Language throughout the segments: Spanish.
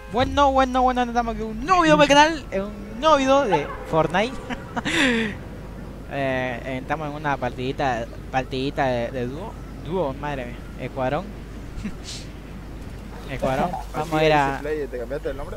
Bueno, estamos aquí un nuevo video para el canal, un nuevo video de Fortnite. Estamos en una partidita de dúo, madre mía, escuadrón. Vamos a ir a... ¿Te cambiaste el nombre?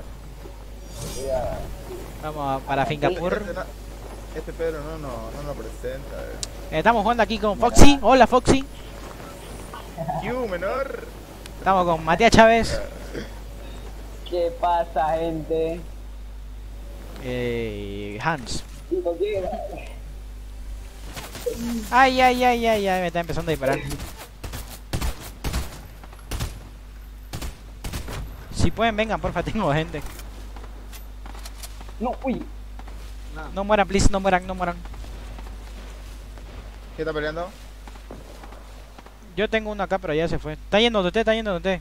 Vamos para Singapur. Este Pedro no lo presenta. Estamos jugando aquí con Foxy. Hola Foxy. You, menor. Estamos con Matías Chávez. ¿Qué pasa, gente? Hans. Digo, ¿qué? Ay, me está empezando a disparar. Si pueden, vengan, porfa, tengo gente. No, uy. No mueran, please, no mueran. ¿Qué está peleando? Yo tengo uno acá, pero ya se fue. Está yendo de usted.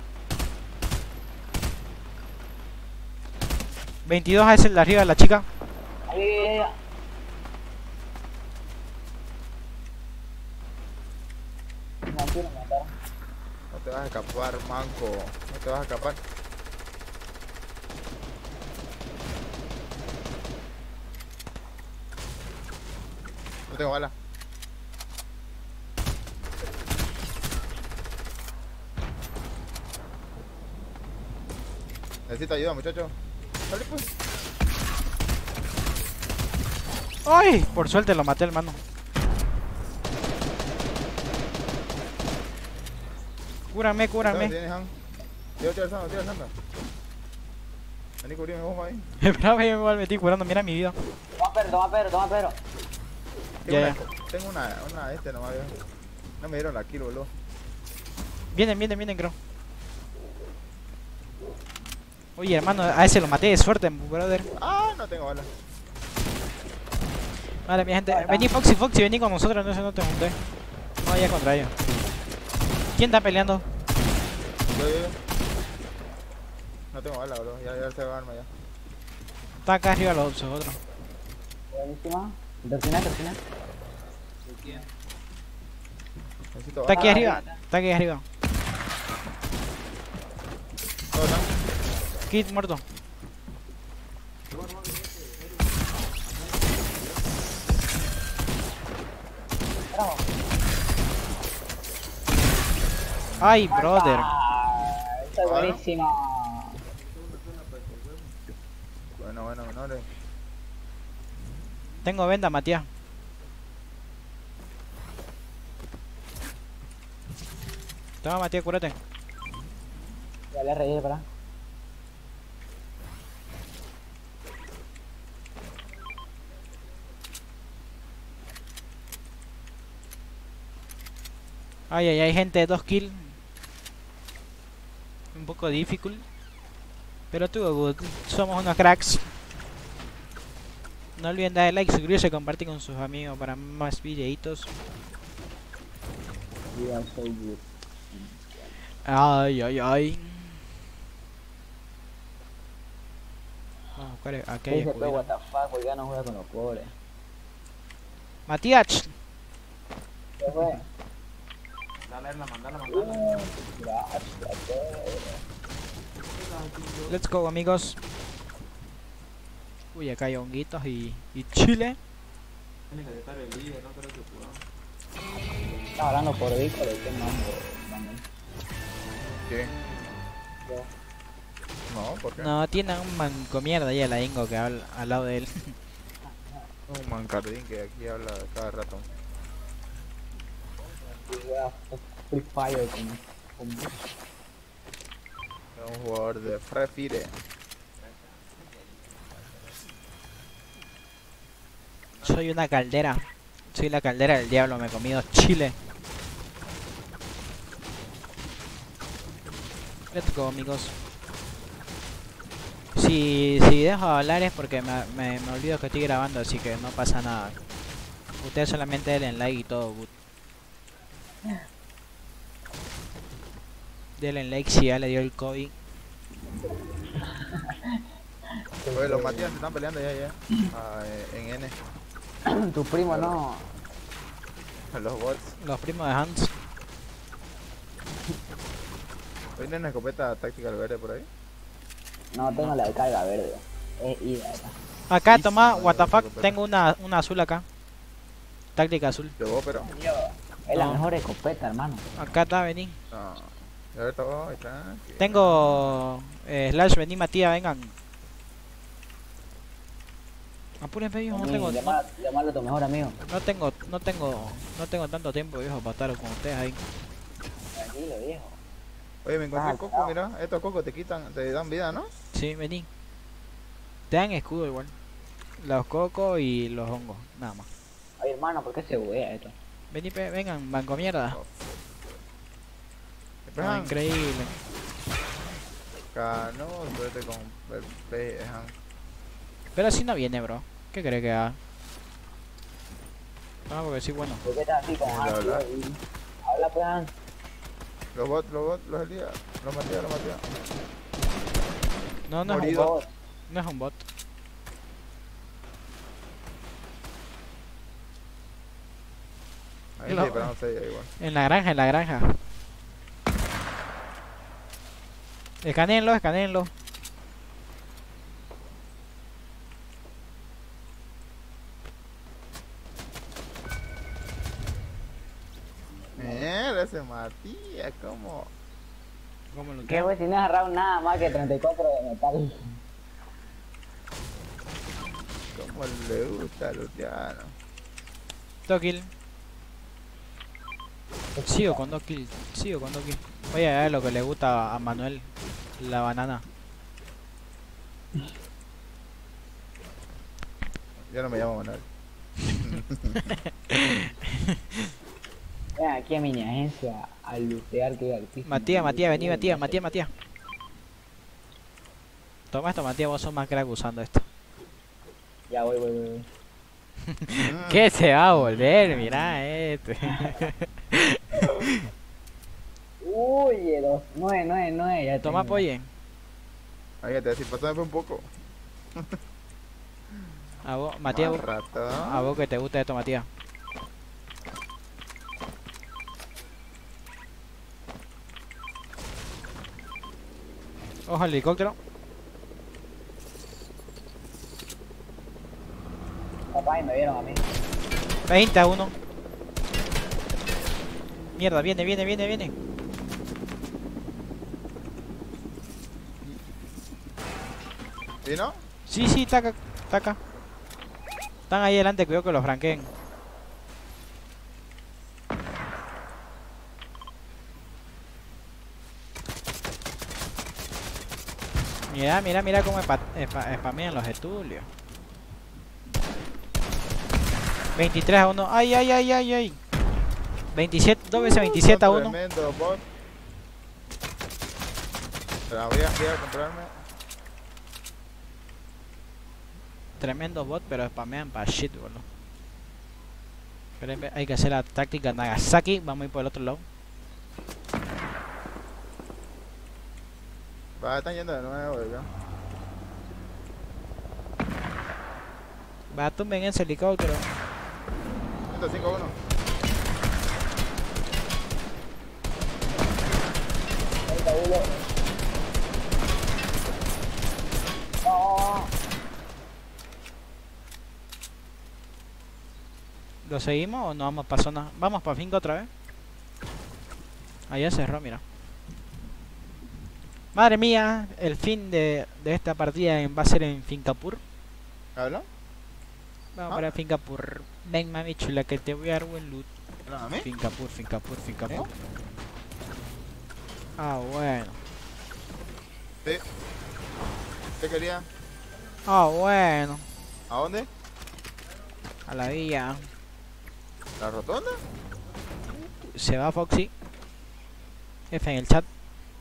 22 es el de arriba, la chica. Ay, no quiero matar. No te vas a escapar, manco. No te vas a escapar. No tengo bala. Necesito ayuda, muchacho. Dale, pues. ¡Ay! Por suerte lo maté, hermano. Cúrame. ¿Tienes, Han? Tira el santa. Vení, cubrirme vos ahí. Espera, yo me metí curando, mira mi vida. Toma pero. Ya. Tengo una nomás, viejo. No me dieron la kill, boludo. Vienen, creo. Oye, hermano, a ese lo maté de suerte, brother. Ah, no tengo bala. Vale, mi gente. Vení, Foxy, vení con nosotros, no te junté. No vaya contra ellos. ¿Quién está peleando? Yo. No tengo bala, boludo. Ya se va a arma ya. Está acá arriba los otros. Buenísima. Tercina. Necesito Está bala. aquí arriba. ¿Todo no? Kid muerto. Bravo. Ay, brother. Esta es buenísima. Bueno, menores. Tengo venda, Matías. Toma, Matías, cúrate. Ya le reí, ¿verdad? Ay, hay gente de 2 kills. Un poco difícil. Pero estuvo good. Somos unos cracks. No olviden darle like, suscribirse y compartir con sus amigos para más videitos. Yeah, so good. Ay. Vamos a buscar aquí hay Dice, pero what escudero. the fuck, porque ya no juega con los pobres. Matías. ¿Qué fue? Mandala. Gracias, Let's go, amigos. Uy, acá hay honguitos y chile. estaba hablando por Discord, ¿qué mambo? ¿Qué? No, ¿por qué? No, tiene un manco mierda ahí la Ingo que habla al lado de él. Un mancardín que aquí habla cada rato. Free Fire con... Es un jugador de Free Fire. Soy una caldera. Soy la caldera del diablo, me he comido chile. Let's go, amigos. Si dejo de hablar es porque me olvido que estoy grabando, así que no pasa nada. Ustedes solamente denle like y todo. Denle like si ya le dio el COVID. Oye, los Matías se están peleando ya. En N. Tu primo no. Los bots. Los primos de Hans. ¿Tienen una escopeta táctica al verde por ahí? No tengo la de carga verde. Es ida esa. Acá, Y toma, sí, what the fuck, recupera. tengo una azul acá. Táctica azul. Llegó, pero. Es la No. mejor escopeta, hermano. Acá está, vení. No. Ya está, voy, tranqui. Tengo Slash, vení Matías, vengan. Apúrense, viejo, no tengo, Llamarlo a tu mejor amigo. no tengo tanto tiempo, viejo, para estar con ustedes ahí. Tranquilo, viejo. Oye, me encontré Ah, coco, claro. mira. Estos cocos te dan vida, ¿no? Sí, vení. Te dan escudo igual. Los cocos y los hongos, nada más. Oye, hermano, ¿por qué se buguea esto? Vení, vengan, banco mierda. No, Esperan. increíble. Canoso este con el pejan. Pero así no viene, bro. ¿Qué crees que haga? No, porque sí, bueno. ¿Por qué estás así con Habla, Hans? habla. Habla, pues, Hans. Los bots, los Elías. Los Matías. No, no es un Morido. bot. No es un bot. Ahí Lo- sí, esperamos ahí igual. En la granja, en la granja. Escaneenlo, escaneenlo. Mierda, ese Matías, ¿cómo? ¿Cómo lo ¿Qué, güey? Si no has agarrado nada más que 34 de metal. ¿Cómo le gusta a Luciano? Kill. Sigo con 2 kills. Sigo con 2 kills. Voy a ver lo que le gusta a Manuel. La banana. Yo no me llamo Manuel. Ven aquí a mi agencia a lootear que altísimo. Matías, vení, Matías. Toma esto, Matías, vos sos más crack usando esto. Ya voy. ¿Qué se va a volver? Mirá este. Uy, 9, ya Toma, tengo. apoyen. Ahí te decir, pásame un poco. A vos, Matías, Mal rato. a vos que te gusta esto, Matías. Ojo al helicóptero. Papá, y me vieron a mí. 20 a 1. Mierda, viene. ¿Sí, no? Sí, taca. Están ahí delante, cuidado que los franqueen. Mira cómo spamean los estudios. 23 a 1. Ay. 27, 2 veces 27 a 1. Tremendo bot. Pero voy a comprarme. Tremendo bot, pero spamean para shit, boludo. Pero hay que hacer la táctica Nagasaki. Vamos a ir por el otro lado. Va, están yendo de nuevo, ya. Va, tumben ese helicóptero. 105-1. No. ¿Lo seguimos o no vamos para zona? Vamos para finca otra vez. Allá cerró, mira. Madre mía, el fin de esta partida va a ser en Fincapur. ¿Hablan? Vamos para Fincapur. Ven, mami chula, que te voy a dar buen loot. ¿Hablan a mí? Fincapur. ¿Eh? Ah, bueno. Sí. ¿Qué quería? Ah, bueno. ¿A dónde? A la vía. ¿La rotonda? Se va Foxy. F en el chat.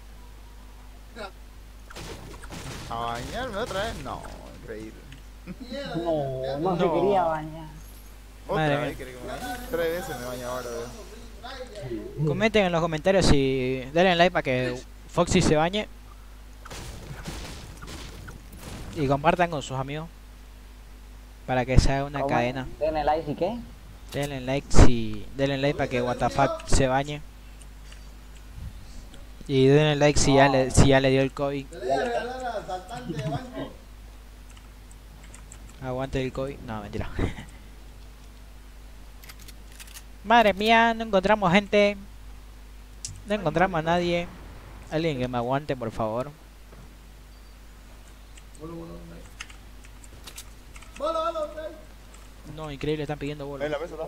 ¿A bañarme otra vez? No, increíble. No se quería bañar. Madre Otra mía. vez quiere que me bañe. 3 veces me baño ahora, veo. Comenten en los comentarios si denle like para que Foxy se bañe. Y compartan con sus amigos. Para que sea una ¿Cómo? cadena. Denle like y qué. Denle like para que WTF se bañe. Y denle like si ya le dio el COVID. Aguante el COVID. No, mentira. Madre mía, no encontramos gente. No encontramos a nadie. Alguien que me aguante, por favor. No, increíble, están pidiendo bola. En la mesa está.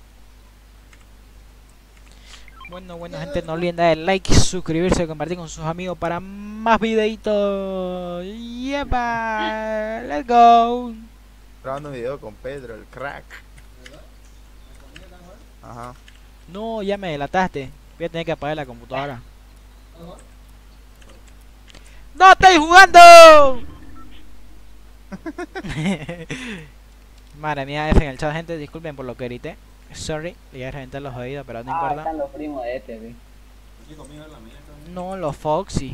Bueno, gente, no olviden dar el like, suscribirse, compartir con sus amigos para más videitos. ¡Yepa! ¡Let's go! Grabando un video con Pedro, el crack. Ajá. No, ya me delataste. Voy a tener que apagar la computadora. ¡No estoy jugando! Madre mía, F en el chat, gente. Disculpen por lo que grité. Sorry, le iba a reventar los oídos, pero no importa. Están los primos de este, vi. No, los Foxy.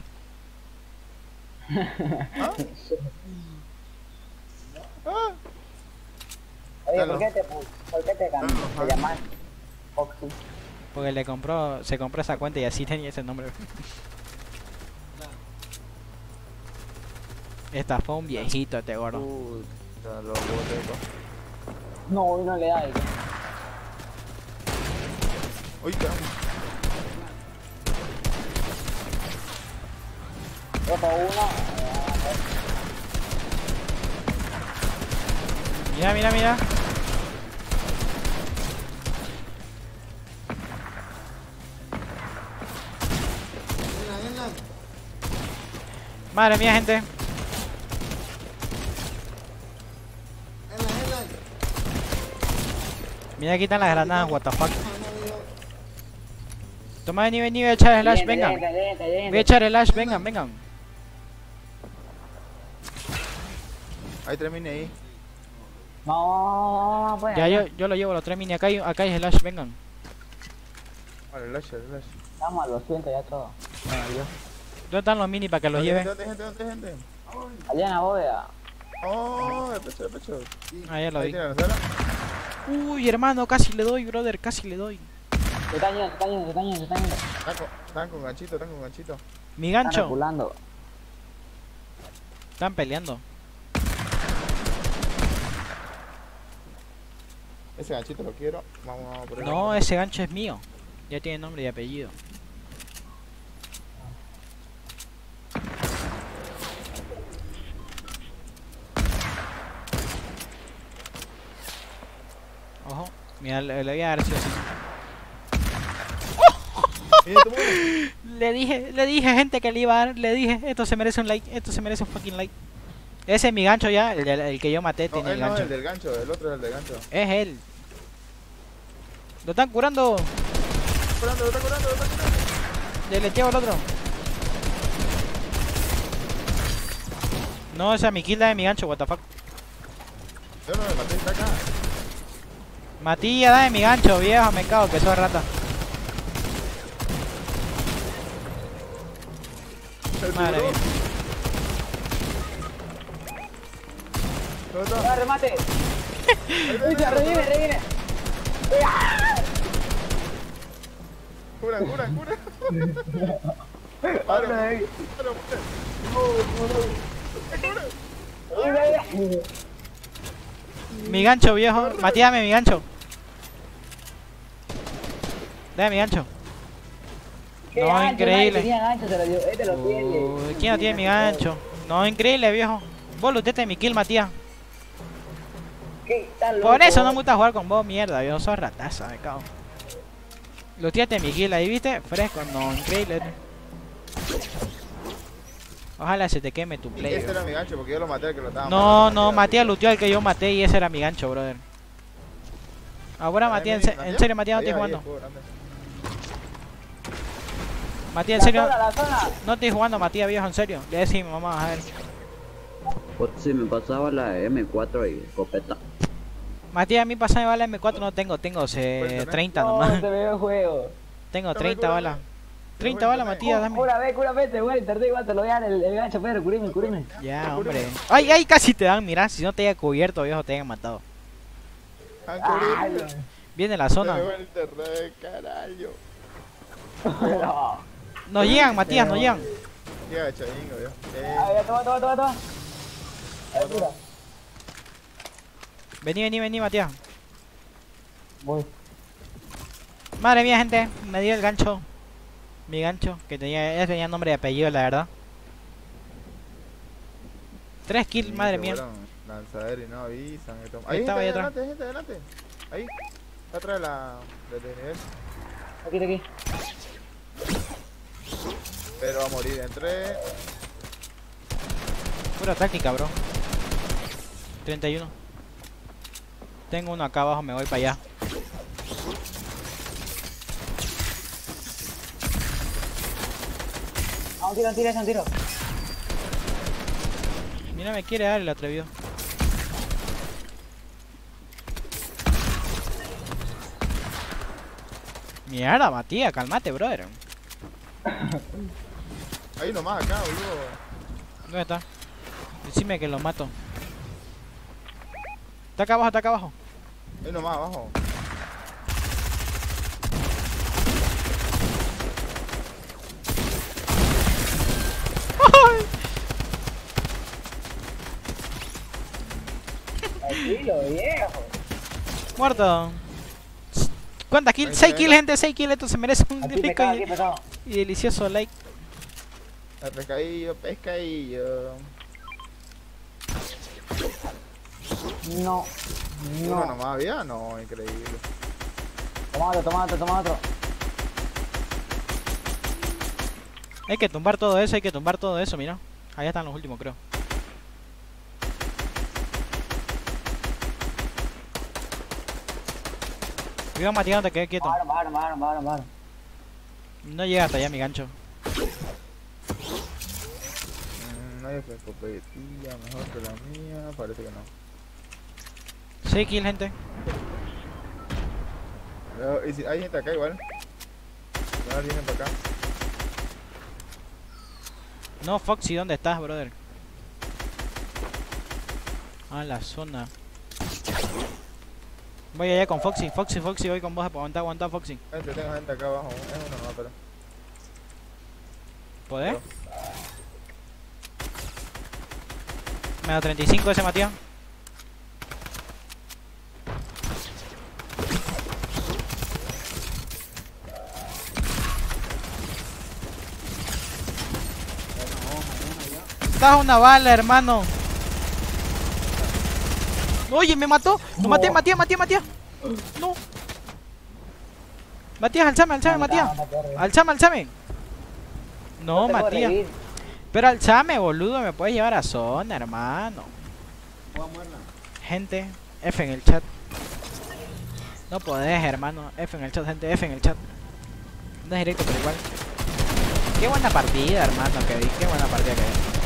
Oye, ¿por qué te llamas Foxy? Porque se compró esa cuenta y así tenía ese nombre. Estafó un viejito este gordo. Puta, los botecos. No, hoy no le da. Uy, caramba. Roto uno. Mira. Madre mía, gente. Mira, aquí están las granadas, what the fuck. Toma, vení, voy a echar el Ash, vengan. Voy a echar el Ash, vengan. Hay 3 mini ahí. No, pues. Ya, yo lo llevo, los 3 mini. Acá hay el Ash, vengan. Vale, el lash. Estamos a los 100 ya todo. Adiós. ¿Dónde están los mini para que los lleve? ¿Dónde gente? Allá en la bóveda. Oh, de pecho. Ah, ya lo Ahí vi. tiene la sala. Uy, hermano, casi le doy, brother, casi le doy. Se están yendo. Están con ganchito. Mi Están gancho. reculando. Están peleando. Ese ganchito lo quiero. Vamos por él. No, ese gancho es mío. Ya tiene nombre y apellido. Ojo, mira, le voy a dar sí o sí. Mira, tú mueres. Le dije gente que le iba a dar, le dije, esto se merece un like, esto se merece un fucking like. Ese es mi gancho ya, el que yo maté No, tiene el él no es gancho. el del gancho, el otro es el del gancho. Es él. Lo están curando. Lo está curando. Le leteo al otro. No, esa es mi kill de mi gancho, what the fuck. Yo no me maté, está acá. Matías, dame mi gancho, viejo, me cago que soy rata. Madre mía. ¿Dónde está? ¡No, remate! ¡Revive! Cura. Mi gancho, viejo. Matías, dame mi gancho. Dame mi gancho. No, increíble. ¿Quién no tiene mi gancho? No, increíble, viejo. Vos luteaste mi kill, Matías. Por eso no me gusta jugar con vos, mierda, viejo. Sos rataza, me cago. Luteaste mi kill ahí, ¿viste? Fresco, no, increíble. Ojalá se te queme tu play. Ese era mi gancho porque yo lo maté al que lo estaba No, matando. Matías luteó al que yo maté y ese era mi gancho, brother. Ahora, Matías, en serio, Matías, no estoy jugando. Matías, en serio, no estoy jugando, Matías, viejo, en serio. Le decimos, mamá, a ver. Pues si me pasaba la M4 y escopeta. Matías, a mí pasame bala M4 no tengo 30 nomás. te veo el juego. Tengo 30 balas. 30 balas, Matías, dame. Cúrame, te voy a internet igual, te lo voy a dar el gancho, Pedro, cúrame. Ya, hombre. Ay, casi te dan, mirá, si no te haya cubierto, viejo, te hayan matado. Viene la zona. Carajo. Nos llegan, Matías, nos llegan. Qué agachadingo, yo. Ah, ya, toma. Ahí, mira. Vení, Matías. Voy. Madre mía, gente, me dio el gancho. Mi gancho, que tenía nombre y apellido, la verdad. 3 kills, madre mía. Lanzadero y no avisan. Ahí estaba, ahí atrás. Gente, adelante. Ahí. Está atrás del desnivel. Aquí. Pero va a morir en 3. Pura táctica, bro. 31. Tengo uno acá abajo, me voy para allá. Ah, un tiro. Mira, me quiere dar el atrevido. Mierda, Matías, calmate, brother. Ahí nomás acá, boludo. ¿Dónde está? Decime que lo mato. Está acá abajo. Ahí nomás abajo. Tranquilo, viejo. Muerto. ¿Cuántas kills? 6 kills, gente, 6 kills. Esto se merece un Aquí rico pescado. y delicioso like. El pescadillo. No. Uno nomás había, no, increíble. Toma otro. Hay que tumbar todo eso, mira. Allá están los últimos, creo. Cuidado, Matías, no te quedes quieto. Bajaron. No llega hasta allá mi gancho. No hay escopetilla mejor que la mía, parece que no. 6 kills, gente. Pero, ¿y si hay gente acá igual? No vienen para acá. No, Foxy, ¿dónde estás, brother? Ah, la zona. Voy allá con Foxy, voy con vos. Aguanta, Foxy. Tengo gente acá abajo, es uno nomás, pero. ¿Podés? Me da 35 ese Matías. Estás una bala, hermano. Oye, me mató. Lo maté, Matías. No. Matías, alzame, Matías. Alzame. No, Matías. Pero alzame, boludo. Me puedes llevar a zona, hermano. Gente, F en el chat. No podés, hermano. F en el chat, gente. F en el chat. No es directo, pero igual. Qué buena partida, hermano, que vi. Qué buena partida que vi.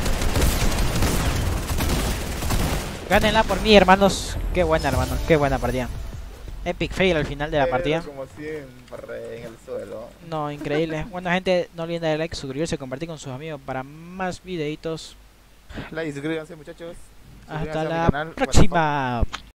Gánenla por mí, hermanos. Qué buena, hermano. Qué buena partida. Epic fail al final de la partida. Como siempre en el suelo. No, increíble. Bueno, gente, no olviden darle like, suscribirse, compartir con sus amigos para más videitos. Like y suscríbanse, muchachos. Hasta Suscríbanse a mi la canal, próxima.